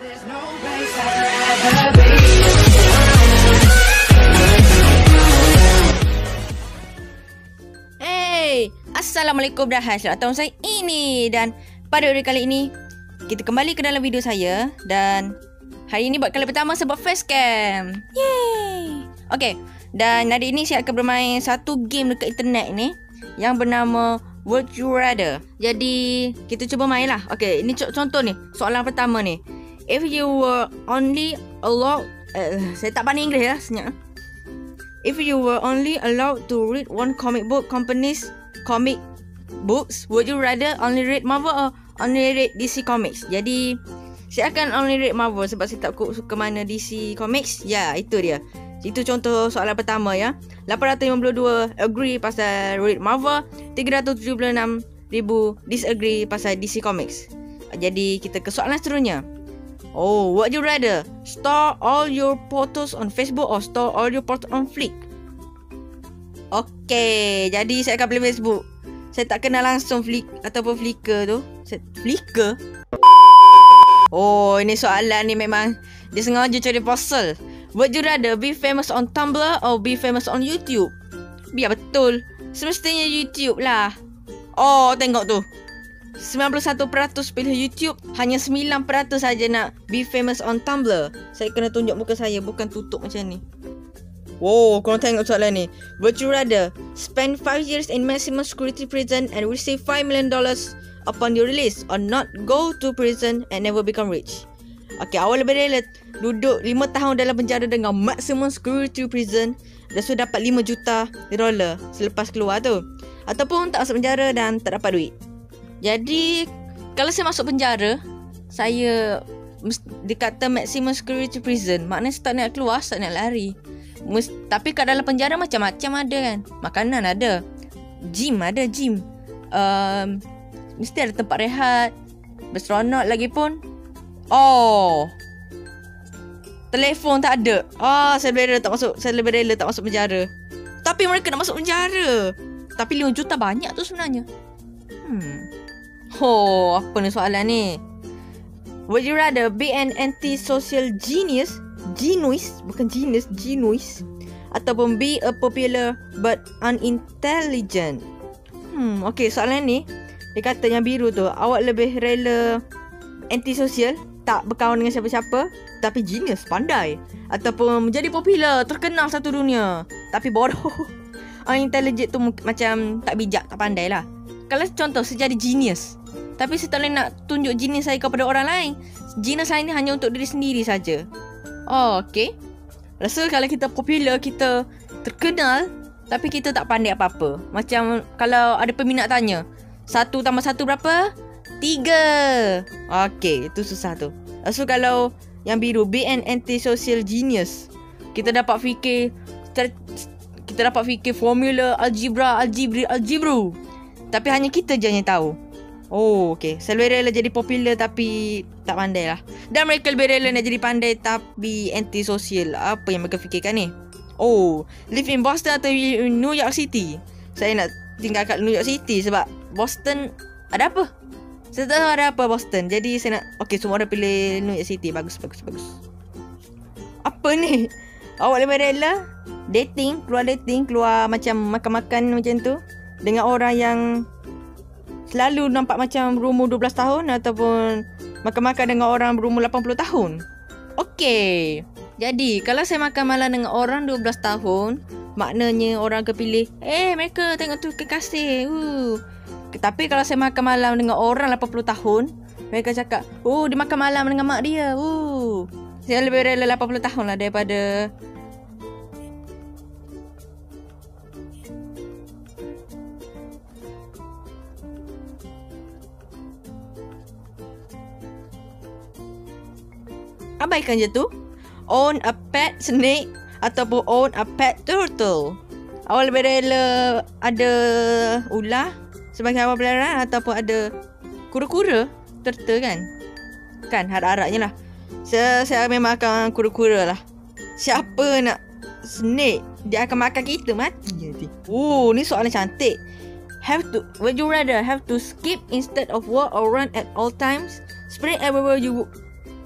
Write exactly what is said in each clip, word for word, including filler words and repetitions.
Hey, Assalamualaikum dah. Selamat tahun saya ini. Dan pada hari kali ini kita kembali ke dalam video saya. Dan hari ini buat kali pertama sebab facecam. Yeay. Okay, dan hari ini saya akan bermain satu game dekat internet ni yang bernama Would You Rather. Jadi kita cuba main lah. Okay, ini contoh ni. Soalan pertama ni. If you were only allowed uh, Saya tak pandai Inggeris lah senyap. If you were only allowed to read one comic book company's comic books, would you rather only read Marvel or only read D C Comics? Jadi saya akan only read Marvel sebab saya tak suka mana D C Comics. Ya, itu dia. Itu contoh soalan pertama ya. lapan ratus lima puluh dua agree pasal read Marvel, tiga ratus tujuh puluh enam ribu disagree pasal D C Comics. Jadi kita ke soalan seterusnya. Oh, would you rather store all your photos on Facebook or store all your photos on Flick? Okay, jadi saya akan pilih Facebook. Saya tak kenal langsung Flick ataupun Flickr tu. Saya, Flickr? Oh, ini soalan ni memang dia sengaja cari pasal. Would you rather be famous on Tumblr or be famous on YouTube? Biar betul. Semestinya YouTube lah. Oh, tengok tu. sembilan puluh satu peratus pilih YouTube, hanya sembilan peratus saja nak be famous on Tumblr. Saya kena tunjuk muka saya, bukan tutup macam ni. Wow, korang tengok soalan ni. Would you rather spend five years in maximum security prison and receive five million dollars upon your release, or not go to prison and never become rich? Okay, awal lebih rela duduk lima tahun dalam penjara dengan maximum security prison dan sudah dapat lima juta dolar selepas keluar tu, ataupun tak masuk penjara dan tak dapat duit. Jadi kalau saya masuk penjara, saya dikata maximum security prison, maknanya saya tak nak keluar, saya tak nak lari. Mus- Tapi kat dalam penjara macam-macam ada kan. Makanan ada, gym ada, gym um, mesti ada tempat rehat, berseronok lagi pun. Oh, telefon tak ada. Ah, saya lebih rela tak masuk, saya lebih rela tak masuk penjara. Tapi mereka nak masuk penjara. Tapi lima juta banyak tu sebenarnya. Hmm. Oh, apa ni soalan ni? Would you rather be an anti-social genius, genius, bukan genius, genius, ataupun be a popular but unintelligent? Hmm, okay, soalan ni dia kata yang biru tu, awak lebih rela anti-social, tak berkawan dengan siapa-siapa, tapi genius, pandai, ataupun menjadi popular, terkenal satu dunia, tapi bodoh. Unintelligent tu macam tak bijak, tak pandai lah. Kalau contoh saya jadi genius, tapi saya tak boleh nak tunjuk genius saya kepada orang lain. Genius saya ni hanya untuk diri sendiri saja. Oh, okay. Rasa kalau kita popular, kita terkenal, tapi kita tak pandai apa-apa. Macam kalau ada peminat tanya, satu tambah satu berapa? Tiga. Okay, itu susah tu. Rasa kalau yang biru, be an anti-social genius, kita dapat fikir, kita dapat fikir formula, algebra, algebra, algebra. Tapi hanya kita je yang tahu. Oh, okay. Saya lebih rela jadi popular tapi tak pandai lah. Dan mereka lebih rela nak jadi pandai tapi anti-sosial. Apa yang mereka fikirkan ni? Oh, live in Boston atau in New York City? Saya nak tinggal kat New York City sebab Boston ada apa? Saya tak tahu ada apa Boston. Jadi saya nak, okay, semua orang pilih New York City. Bagus, bagus, bagus. Apa ni? Awak lebih rela dating, keluar dating, keluar macam makan-makan macam tu dengan orang yang selalu nampak macam berumur dua belas tahun, ataupun makan-makan dengan orang berumur lapan puluh tahun? Okey. Jadi, kalau saya makan malam dengan orang dua belas tahun, maknanya orang akan pilih, eh, mereka tengok tu kekasih. Uh. Tapi kalau saya makan malam dengan orang lapan puluh tahun, mereka cakap, oh, dia makan malam dengan mak dia. Uh. Saya lebih rela lapan puluh tahun lah daripada abaikan je tu. Own a pet snake ataupun own a pet turtle. Awak lebih rela ada ular sebagai hewan peliharaan ataupun ada kura-kura, turtle kan? Kan harap-harapnya lah. Saya, saya memang akan kura-kura lah. Siapa nak snake? Dia akan makan kita, mati nanti. Oh, ni soalan cantik. Have to, would you rather have to skip instead of walk or run at all times? Sprint everywhere you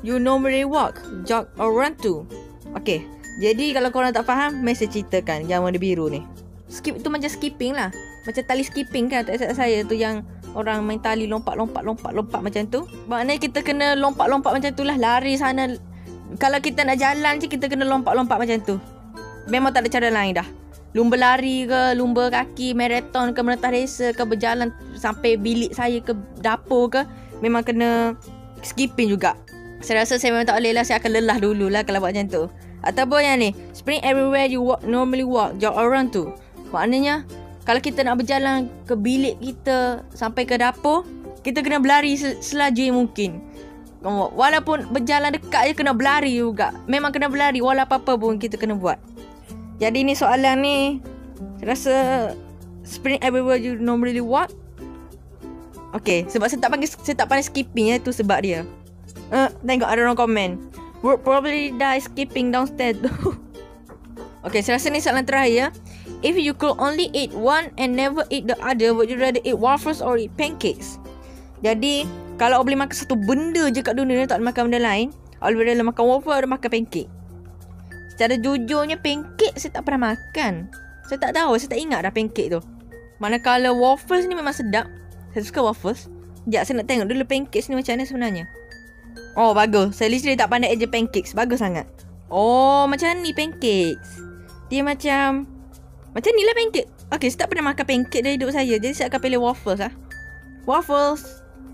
you normally walk, jog or run to? Okay, jadi kalau korang tak faham, Mai saya ceritakan yang warna biru ni. Skip tu macam skipping lah. Macam tali skipping kan tak silap saya tu, yang orang main tali lompat-lompat-lompat-lompat macam tu. Maknanya kita kena lompat-lompat macam tu lah. Lari sana. Kalau kita nak jalan je, kita kena lompat-lompat macam tu. Memang tak ada cara lain dah. Lumba lari ke, lumba kaki, marathon ke, meretah resa ke, berjalan sampai bilik saya ke, dapur ke, memang kena skipping juga. Saya rasa saya memang tak boleh lah. Saya akan lelah dululah kalau buat macam tu. Ataupun yang ni, sprint everywhere you walk, normally walk, jog or run to. Maknanya kalau kita nak berjalan ke bilik kita sampai ke dapur, kita kena berlari selaju yang mungkin. Walaupun berjalan dekat je, kena berlari juga. Memang kena berlari walau apa-apa pun kita kena buat. Jadi ni soalan ni, saya rasa sprint everywhere you normally walk. Okay, sebab saya tak panggil, saya tak pandai skipping ya, tu sebab dia. Uh, tengok ada orang komen, would probably die skipping downstairs. Okay, saya rasa ni soalan terakhir ya. If you could only eat one and never eat the other, would you rather eat waffles or eat pancakes? Jadi, kalau boleh makan satu benda je kat dunia ni, tak boleh makan benda lain, boleh rela makan waffle atau makan pancake. Secara jujurnya, pancake saya tak pernah makan. Saya tak tahu, saya tak ingat dah pancake tu. Manakala waffles ni memang sedap. Saya suka waffles. Sekejap, saya nak tengok dulu pancakes ni macam mana sebenarnya. Oh, bagus. Saya literally tak pandai je pancakes. Bagus sangat. Oh, macam ni pancakes. Dia macam... Macam ni lah pancake. Okay, saya tak pernah makan pancake dari hidup saya. Jadi saya akan pilih waffles lah. Waffles.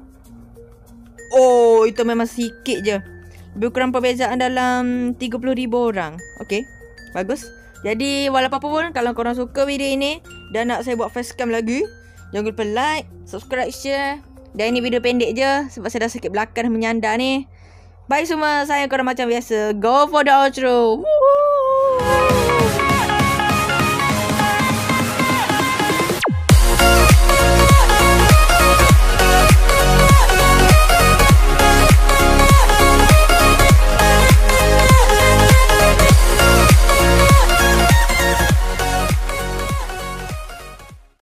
Oh, itu memang sikit je. Lebih kurang perbezaan dalam tiga puluh ribu orang. Okay, bagus. Jadi, walaupun apa pun, kalau korang suka video ini dan nak saya buat facecam lagi, jangan lupa like, subscribe, share. Dan ini video pendek je sebab saya dah sakit belakang dan menyandar ni. Baik semua, saya korang macam biasa. Go for the outro. Woohoo!